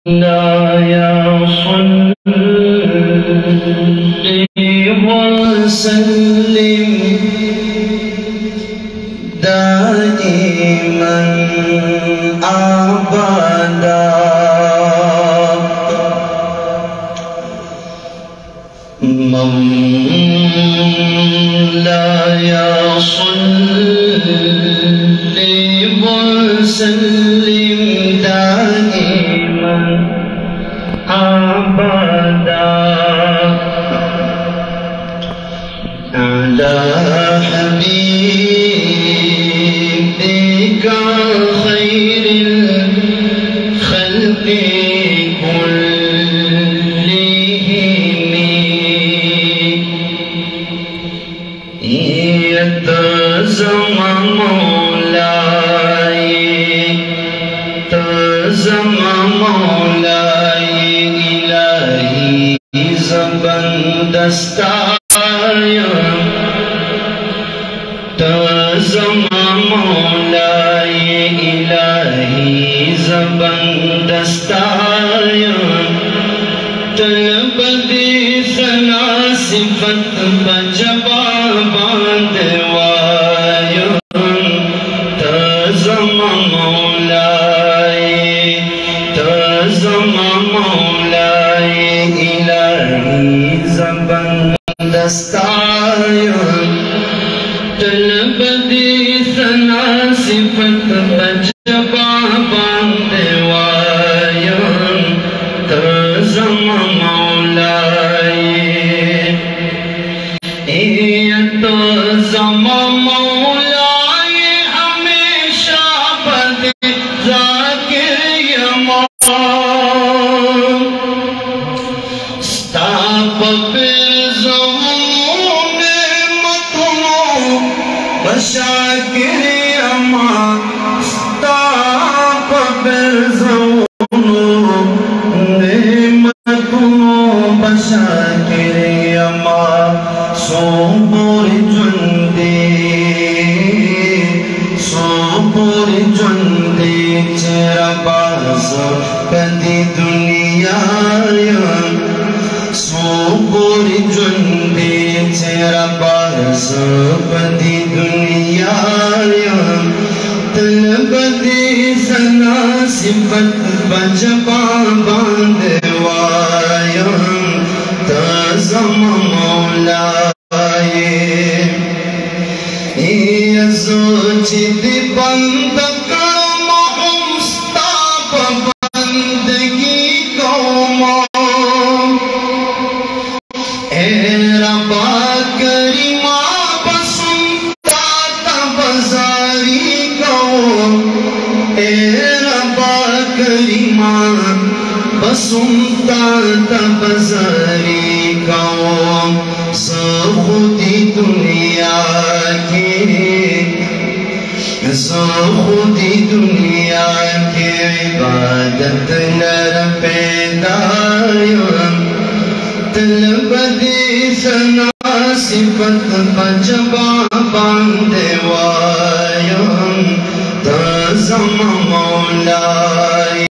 या सल्ली वसल्लिम दाइमन अबदा मौला या सल्ली वसल्लिम दाइमन अबदा अला हबीबिका खैरिल खल्क़ि कुल्लिहिम यतज़म मौलाए इलाही ज़बरदस्ताया तज़म मौलाए इलाही ज़बरदस्ताया तलबदे सना सिफत बजबा बांधवाया तज़म मौलाए इलाही ज़बरदस्ताया तलबदे सना सिफत बजबा बांधवाया तज़म मौलाए तज़म मौलाए हमेशा बद ज़ाकिर यमा बशाकिर अमा स्ताप बशाकिर अमा सोपुर जुंदे चरबास कदी दुनिया सोपुर जुंदे चरबास कदी दुनिया तलबदे सना सिफत बजबा बांधवाया तज़म मौलाए सोचित बंद मुस्ताप बंदगी कौमा ए रबा करीमा बसुमता तबज़ारी कौम ए रबा करीमा बसुमता तबज़ारी कौम खुदी दुनिया के इबादत नर पैदाया तलबदे सना सिफत बजबा बांधवाया तज़म मौलाए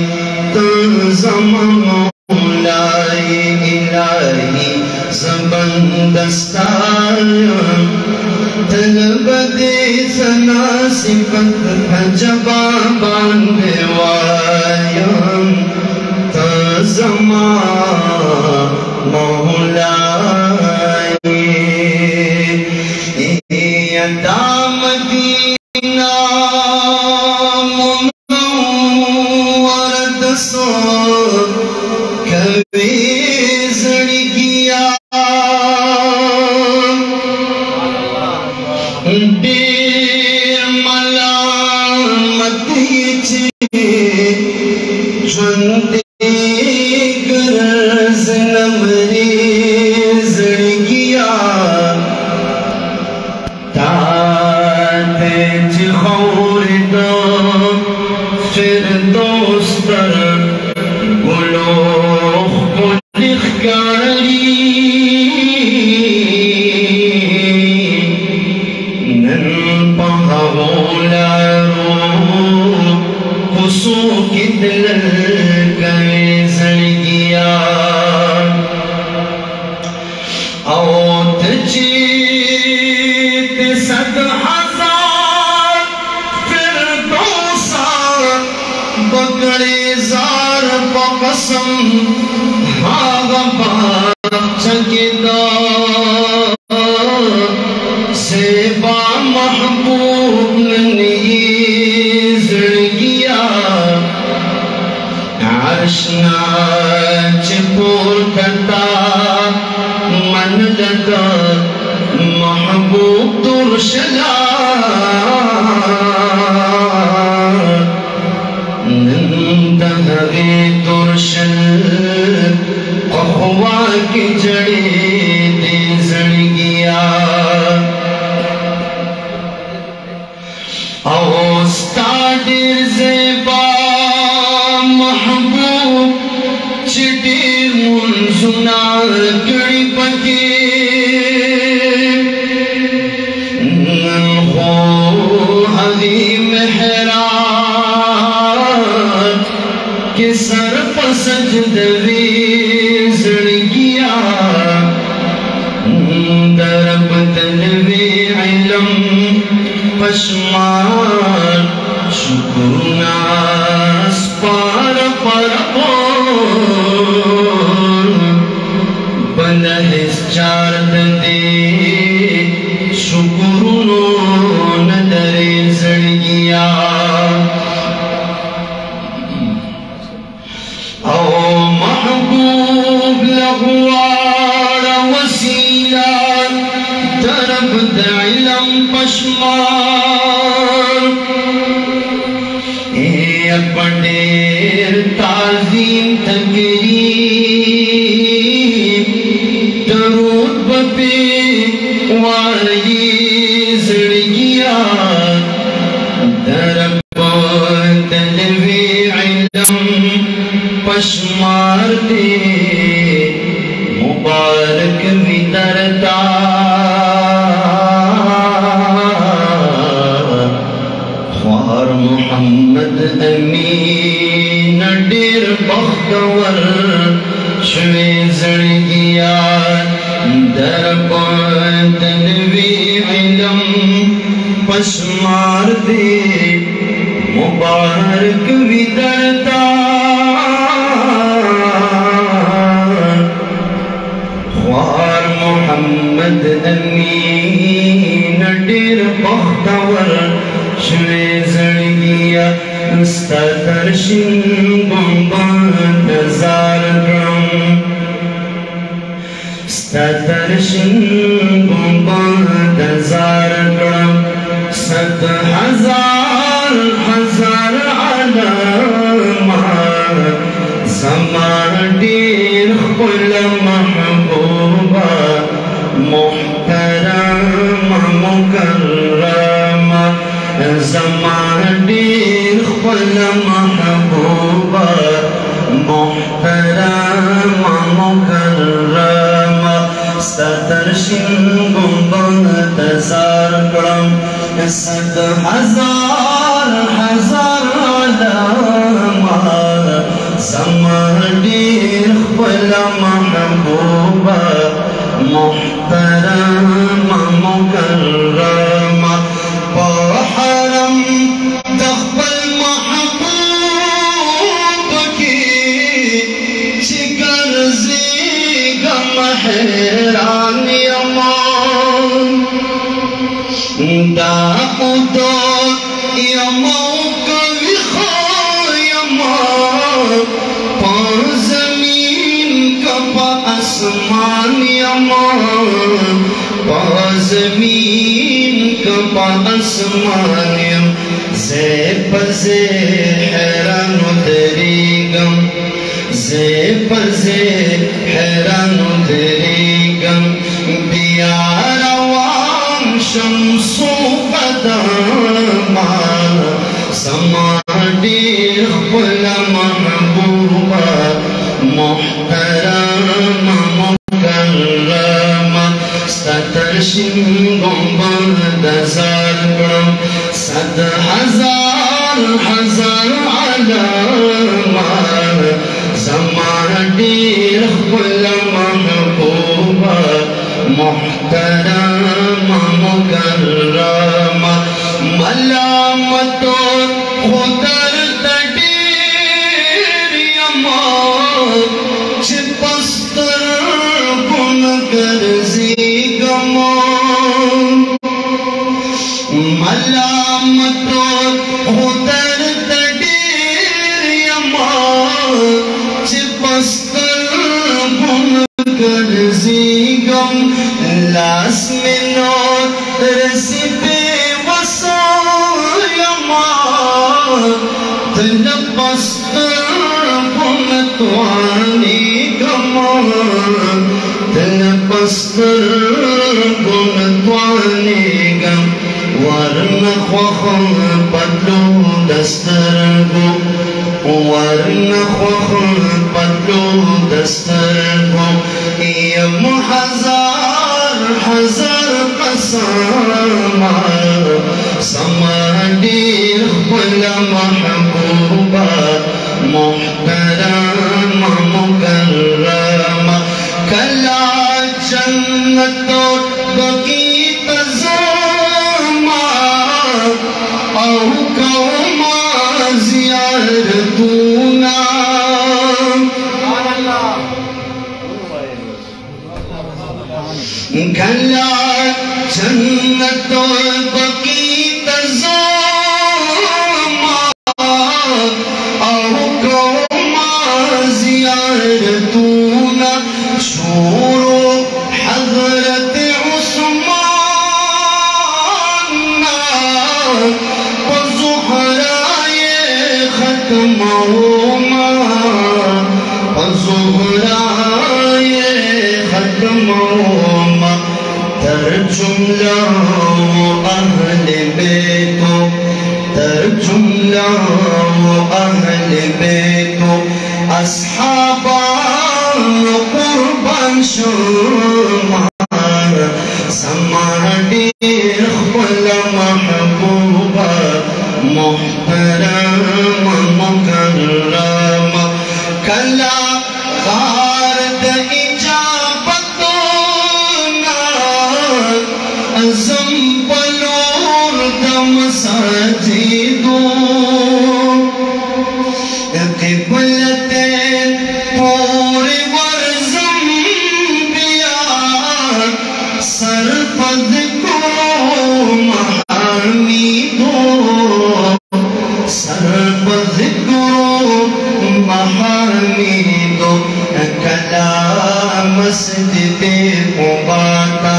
इलाही ज़बरदस्ताया तलबदे सना सिफत बजबा बांधवाया तज़म मौलाए मदीना मुनव्वरत सो कभी जड़ गया देर मलामत जुंदे गरज नमरे जड़ गया ताते खौर दो फिर दोस्तर गुलो खुलिख गारी नन पहावोला रो खुसू कितल गए قسم هاغا چکدا سیبا محبوب ننی زڑگیا عرشنا چپور کتا من لگا محبوب درشلا نندهوی درشل قخوا کی جڑی دی زڑگیا اوستا دیر زیبا محبوب چٹیر منزنا کڑی پکی ننخو حوی محرات کے سر پسجدوی زڑگیا درب تنوی علم پشمار شکرنا اسپار پرپور بلہس چارد دے شکرنو ندر زڑگیا او محبوب لغوار وسیلہ طرف دعلم پشمار پڑیر تعظیم تقریب درود بپی واری زڑگیا درب دلوی علم پشمار دے مبارک بھی درتا خوار محمد امین ڈیر بختور شوی زڑگیا درب دلوی علم پشمار دے مبارک بھی درتا خوار محمد امین ڈیر بختور شوی زڑگیا استا درشن گنبان دزار گرم استا درشن گنبان دزار گرم 100,000 علامات زمان دیر خپل محبوبا محترم مکرم زمان دیر خپل محبوبا محترم مکرم سترشن گنبان تزار کرم 100,000 علامات زمان دیر خپل محبوبا محترم مکرم حرم تخبل محبوب کی چکر زیگم حیران یمان دا ادو یمو کبھی خوایم پا زمین کپا اسمان یمان پا زمین کپا اسمان یم زیب زی حیران دریگم زیب زی حیران دریگم بیاروان شمسو قداما زمان دیر خپل محبوبا محترم مکرم سترشن گنبان دزار کرم 100,000 علامات زمان دیر خپل محبوبا محترم مکرم ملامتو خودر تدیر یما ملامتو خدر تدیر یما چه پستر بھن گرزی گم لاس منو رسی پہ وسو یما دل پستر بھن توانی گم دل پستر بھن توانی گم ورن خوخم پتلو دسترگو ورن خوخم پتلو دسترگو یم ہزار ہزار قسما سمادی خل محبوبا محترم مکرم کلا جنت بکی او کوما زیارتونا کلا جنت بکی تزوما او کوما زیارتونا شورو حضرت ختموما زہرائے ختموما ترجم لہو اہل بیتو ترجم لہو اہل بیتو اصحابان قربان شما سمادیر خل محبوبا محترم مکرم کلا غارد اجابتونا ازم بلور دم سجدو قبلتین پوری ورزم بیا سرپد کو محامیدو سرپذکرو محامیدو کلا مسجد قباتا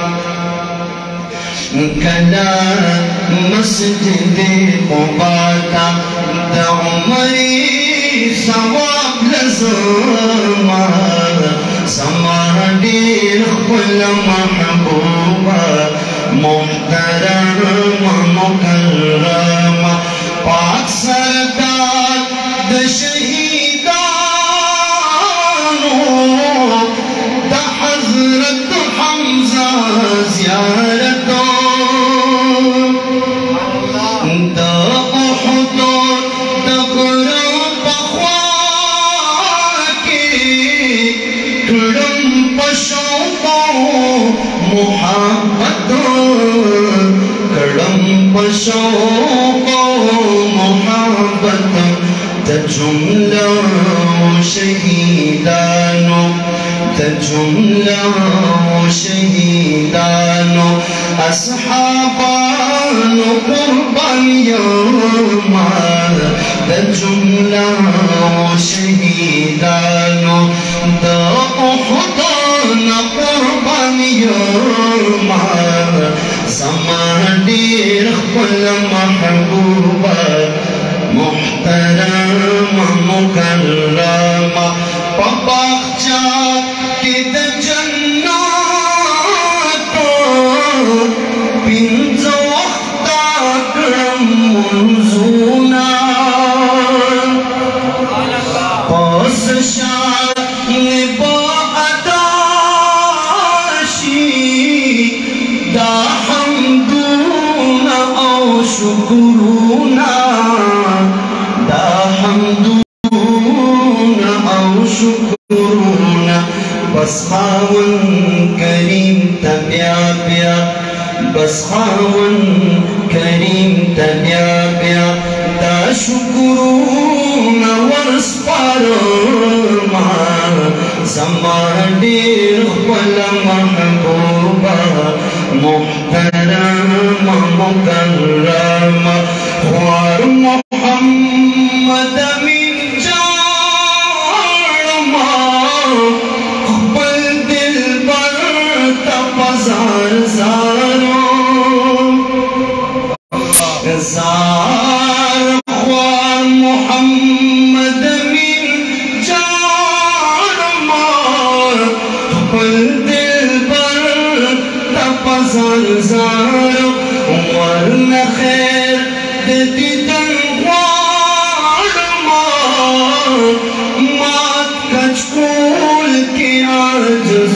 کلا مسجد قباتا دا عمری ثواب لزما سمادیر خل محبوبا محترم مکرم پاک سردار د شہیدانو دا حضرت حمزہ زیارتو دا احدو دا غرم بخواکی کرم پشوقو محبتو کرم پشوقو محبت تجملہ شہیدانو تجملہ شہیدانو اصحابان قربان یومار تجملہ شہیدانو دا احدان قربان یومار سمادیر خل محبوبا محترم مکرم پباخچا کی دا جناتو پینز وقتا کرم منزونا پاس شاہ نبا اداشی دا حمدونا او شکرونا دا حمدونا او شکرونا بس خاون کریم تبیا بیا بس خاون کریم تبیا بیا دا شکرونا ورس پارما سمادیر خپل محبوبا محترم مکرم زار ورنه خیر د دیدن غواړم مات کچکول کې عاجز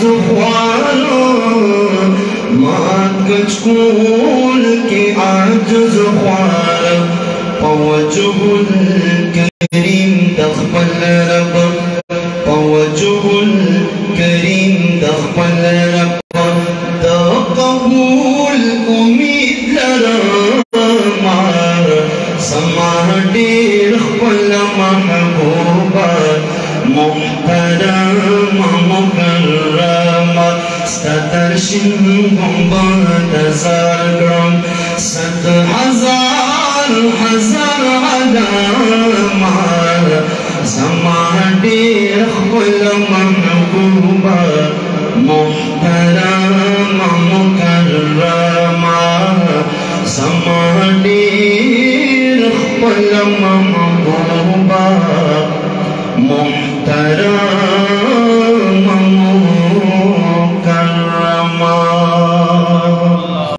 غواړم مات کچکول کې عاجز غواړم په وجه الکریم د خپل رب په وجه الکریم د خپل رب د قبول امید لرم سما ډېر خپل محبوبه محترم مکرم ستا تر شین ګنبد زار کړم 100,000 علامه سما ډېر خپل محبوبه محترم مکرمه سما ډېر خپل محبوبه محترم